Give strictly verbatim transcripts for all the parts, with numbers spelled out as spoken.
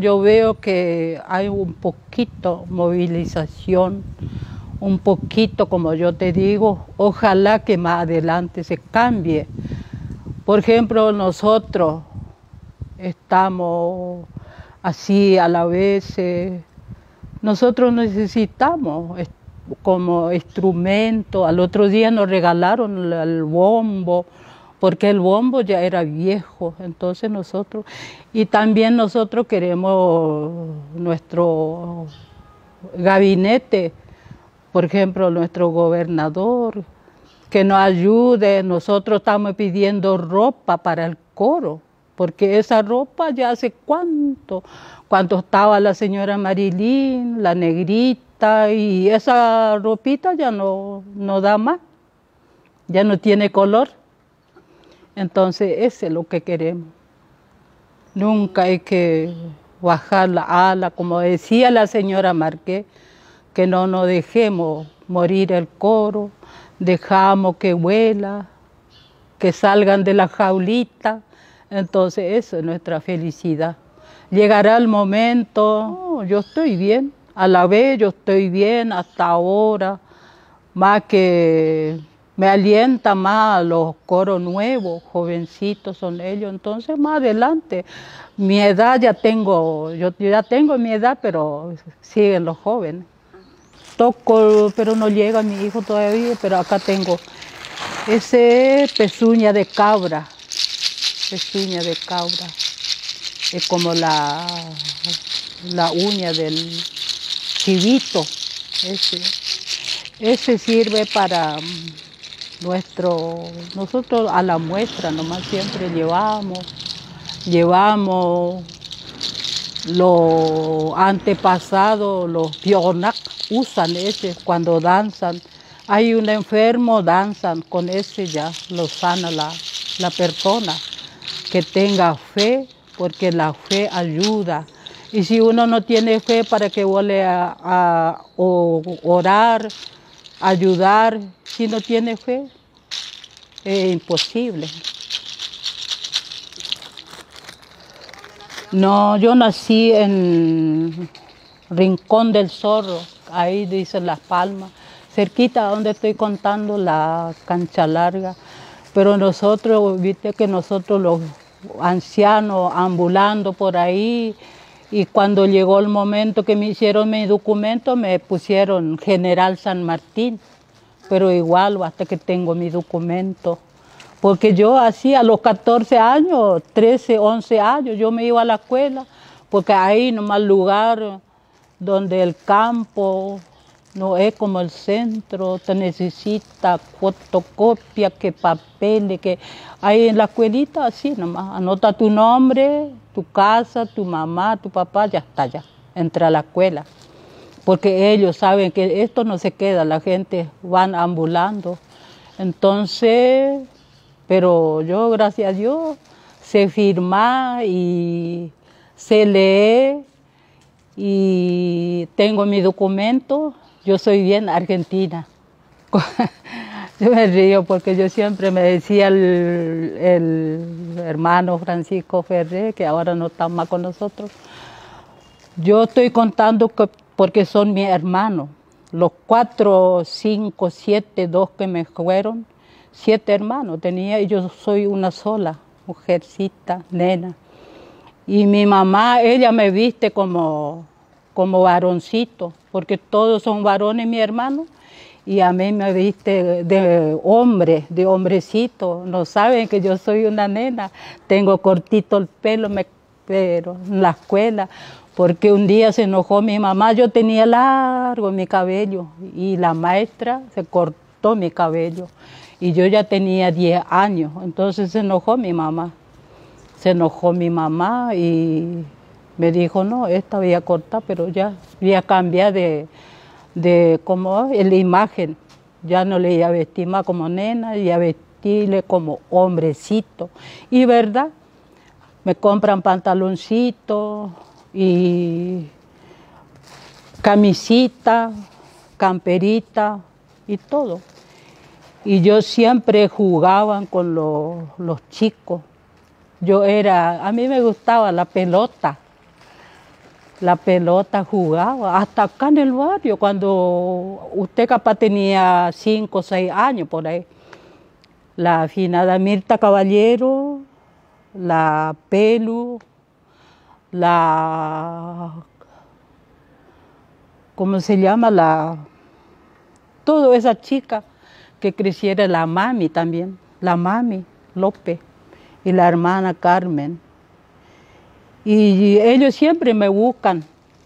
yo veo que hay un poquito movilización, un poquito, como yo te digo, ojalá que más adelante se cambie. Por ejemplo, nosotros estamos así a la vez, eh, nosotros necesitamos como instrumento. Al otro día nos regalaron el bombo, porque el bombo ya era viejo, entonces nosotros, y también nosotros queremos nuestro gabinete, por ejemplo, nuestro gobernador, que nos ayude. Nosotros estamos pidiendo ropa para el coro, porque esa ropa ya hace cuánto, cuando estaba la señora Marilyn, la negrita, y esa ropita ya no, no da más, ya no tiene color. Entonces, eso es lo que queremos. Nunca hay que bajar la ala, como decía la señora Márquez, que no nos dejemos morir el coro, dejamos que vuela, que salgan de la jaulita. Entonces, eso es nuestra felicidad. Llegará el momento, oh, yo estoy bien, a la vez yo estoy bien hasta ahora, más que me alienta más los coros nuevos, jovencitos son ellos, entonces más adelante, mi edad ya tengo, yo, yo ya tengo mi edad, pero siguen los jóvenes. Toco, pero no llega mi hijo todavía, pero acá tengo ese pezuña de cabra, pezuña de cabra, es como la, la uña del chivito, ese, ese sirve para nuestro, nosotros a la muestra nomás siempre llevamos, llevamos los antepasados, los pionac, usan ese cuando danzan. Hay un enfermo, danzan con ese, ya lo sana la, la persona. Que tenga fe, porque la fe ayuda. Y si uno no tiene fe, para que vuelva a, a orar, ayudar, si no tiene fe, es imposible. No, yo nací en Rincón del Zorro, ahí dicen Las Palmas, cerquita donde estoy contando la Cancha Larga. Pero nosotros, viste que nosotros los ancianos ambulando por ahí, y cuando llegó el momento que me hicieron mi documento, me pusieron General San Martín, pero igual hasta que tengo mi documento. Porque yo así a los catorce años, trece, once años, yo me iba a la escuela, porque ahí nomás lugar donde el campo no es como el centro, te necesita fotocopia, que papeles, que ahí en la escuelita así nomás, anota tu nombre, tu casa, tu mamá, tu papá, ya está, ya, entra a la escuela. Porque ellos saben que esto no se queda, la gente van ambulando. Entonces, pero yo, gracias a Dios, sé firmar y sé leer y tengo mi documento. Yo soy bien argentina. Yo me río porque yo siempre me decía el, el hermano Francisco Ferrer, que ahora no está más con nosotros. Yo estoy contando que, porque son mis hermanos. Los cuatro, cinco, siete, dos que me fueron, siete hermanos tenía y yo soy una sola, mujercita, nena. Y mi mamá, ella me viste como, como varoncito, porque todos son varones mi hermano, y a mí me viste de hombre, de hombrecito. No saben que yo soy una nena, tengo cortito el pelo, me, pero en la escuela, porque un día se enojó mi mamá, yo tenía largo mi cabello, y la maestra se cortó mi cabello, y yo ya tenía diez años, entonces se enojó mi mamá. Se enojó mi mamá y me dijo, no, esta voy a cortar, pero ya voy a cambiar de, de como la imagen. Ya no le iba a vestir más como nena, y a vestirle como hombrecito. Y verdad, me compran pantaloncitos y camisita, camperita y todo. Y yo siempre jugaba con los, los chicos. Yo era, a mí me gustaba la pelota, la pelota jugaba, hasta acá en el barrio, cuando usted capaz tenía cinco o seis años por ahí. La afinada Mirta Caballero, la Pelu, la, ¿cómo se llama? La, toda esa chica que creciera, la mami también, la mami López y la hermana Carmen. Y ellos siempre me buscan.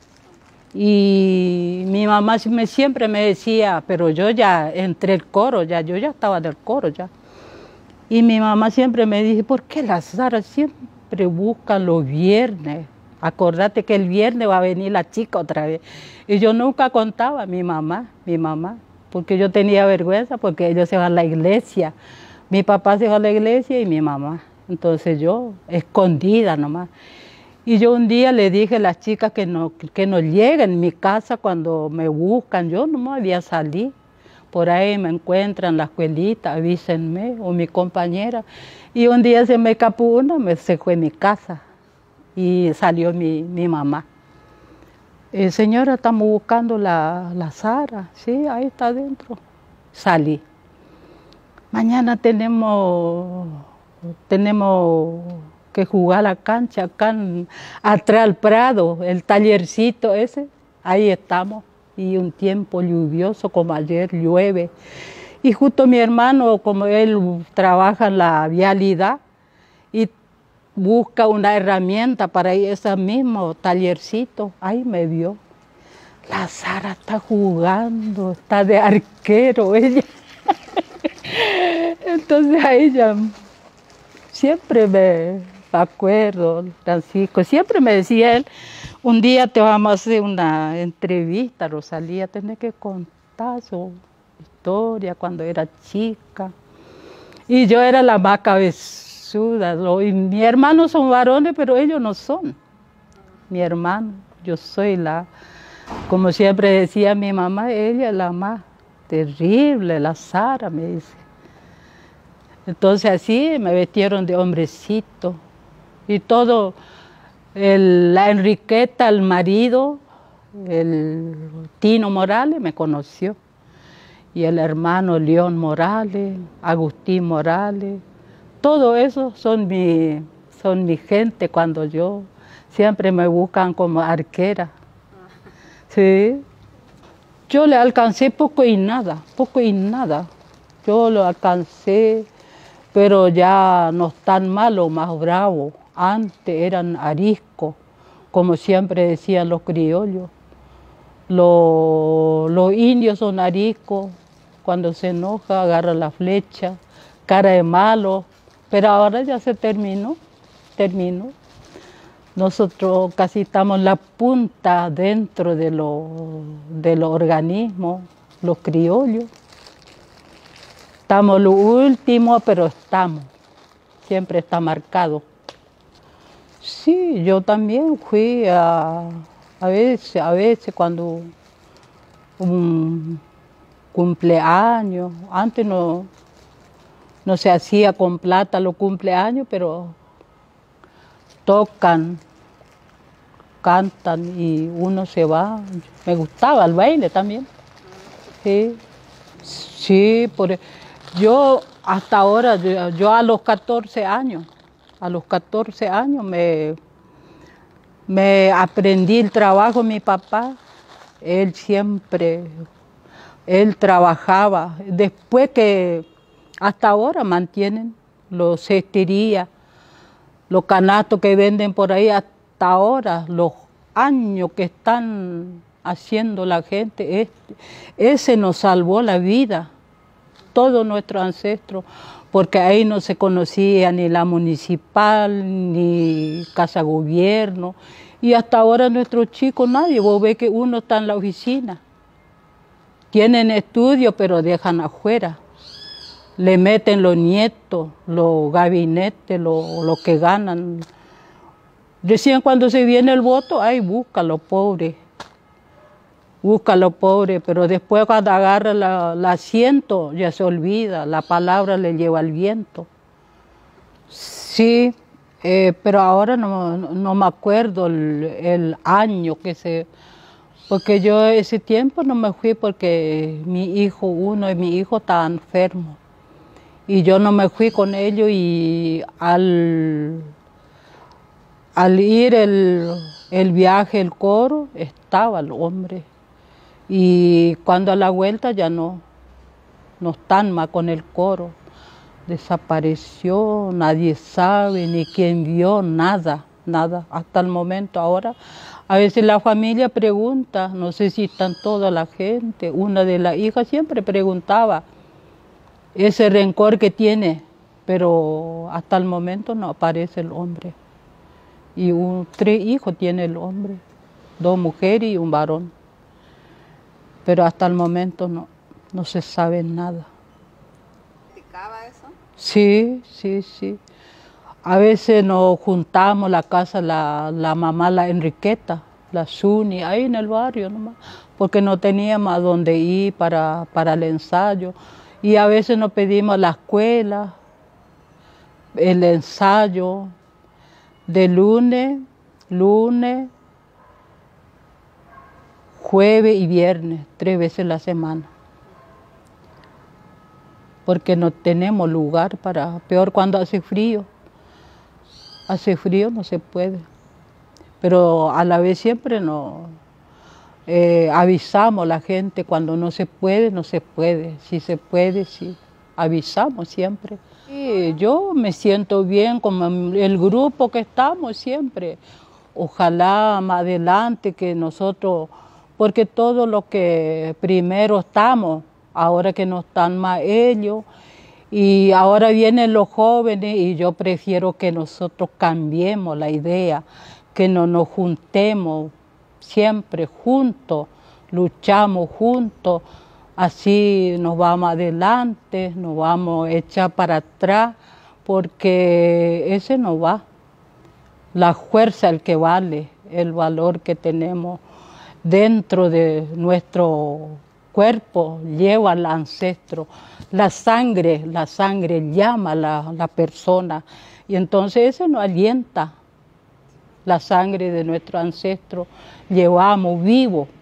Y mi mamá me, siempre me decía, pero yo ya entré el coro, ya, yo ya estaba del coro ya. Y mi mamá siempre me dice, ¿por qué la Sara siempre busca los viernes? Acordate que el viernes va a venir la chica otra vez. Y yo nunca contaba a mi mamá, mi mamá, porque yo tenía vergüenza, porque ellos se van a la iglesia. Mi papá se va a la iglesia y mi mamá. Entonces yo, escondida nomás. Y yo un día le dije a las chicas que no, que no lleguen a mi casa cuando me buscan. Yo no me había salido. Por ahí me encuentran la escuelita, avísenme, o mi compañera. Y un día se me escapó una, me, se fue a mi casa. Y salió mi, mi mamá. Eh, señora, estamos buscando la, la Sara. Sí, ahí está adentro. Salí. Mañana tenemos, tenemos que jugar la cancha acá en, atrás al Prado, el tallercito ese, ahí estamos. Y un tiempo lluvioso como ayer, llueve. Y justo mi hermano, como él trabaja en la vialidad y busca una herramienta para ir a ese mismo tallercito, ahí me vio. La Sara está jugando, está de arquero ella. Entonces a ella siempre me acuerdo, Francisco, siempre me decía él, un día te vamos a hacer una entrevista, Rosalía, tenés que contar su historia cuando era chica. Y yo era la más cabezuda, y mis hermanos son varones, pero ellos no son mi hermano. Yo soy la, como siempre decía mi mamá, ella es la más terrible, la Sara, me dice. Entonces así me vestieron de hombrecito y todo, el, la Enriqueta, el marido, el Tino Morales me conoció y el hermano León Morales, Agustín Morales, todo eso son mi, son mi gente cuando yo, siempre me buscan como arquera. Sí. Yo le alcancé poco y nada, poco y nada. Yo lo alcancé, pero ya no es tan malo, más bravo. Antes eran ariscos, como siempre decían los criollos. Los, los indios son ariscos, cuando se enoja agarra la flecha, cara de malo, pero ahora ya se terminó, terminó. Nosotros casi estamos en la punta dentro de los de los organismos, los criollos. Estamos lo último, pero estamos. Siempre está marcado. Sí, yo también fui a, a veces, a veces cuando un cumpleaños, antes no, no se hacía con plata los cumpleaños, pero tocan, cantan y uno se va. Me gustaba el baile también. Sí, sí, por, yo hasta ahora, yo, yo a los catorce años, a los catorce años me, me aprendí el trabajo de mi papá. Él siempre, él trabajaba. Después que hasta ahora mantienen los cesterías, los canastos que venden por ahí, hasta ahora, los años que están haciendo la gente, este, ese nos salvó la vida, todos nuestros ancestros, porque ahí no se conocía ni la municipal, ni casa gobierno, y hasta ahora nuestros chicos, nadie, vos ves que uno está en la oficina, tienen estudios, pero dejan afuera. Le meten los nietos, los gabinetes, lo, lo que ganan. Recién cuando se viene el voto, ay, busca a los pobres, busca a los pobres, pero después cuando agarra el asiento ya se olvida, la palabra le lleva al viento. Sí, Eh, pero ahora no, no me acuerdo el, el año que se... Porque yo ese tiempo no me fui porque mi hijo, uno de mis hijos estaba enfermo. Y yo no me fui con ellos y al, al ir el, el viaje, el coro, estaba el hombre. Y cuando a la vuelta ya no, no están más con el coro. Desapareció, nadie sabe, ni quién vio, nada, nada, hasta el momento. Ahora, a veces la familia pregunta, no sé si están toda la gente, una de las hijas siempre preguntaba ese rencor que tiene, pero hasta el momento no aparece el hombre. Y un, tres hijos tiene el hombre, dos mujeres y un varón, pero hasta el momento no, no se sabe nada. ¿Practicaba eso? Sí, sí, sí. A veces nos juntamos la casa, la, la mamá, la Enriqueta, la Suni, ahí en el barrio nomás, porque no teníamos a dónde ir para, para el ensayo. Y a veces nos pedimos a la escuela, el ensayo, de lunes, lunes, jueves y viernes, tres veces a la semana. Porque no tenemos lugar para, peor cuando hace frío. Hace frío no se puede, pero a la vez siempre nos eh, avisamos a la gente cuando no se puede, no se puede, si se puede, sí, avisamos siempre. Y yo me siento bien con el grupo que estamos siempre, ojalá más adelante que nosotros, porque todo lo que primero estamos, ahora que no están más ellos, y ahora vienen los jóvenes y yo prefiero que nosotros cambiemos la idea, que no nos juntemos siempre juntos, luchamos juntos, así nos vamos adelante, nos vamos a echar para atrás, porque ese no va. La fuerza es el que vale, el valor que tenemos dentro de nuestro cuerpo lleva al ancestro, la sangre, la sangre llama a la, la persona y entonces eso nos alienta, la sangre de nuestro ancestro llevamos vivo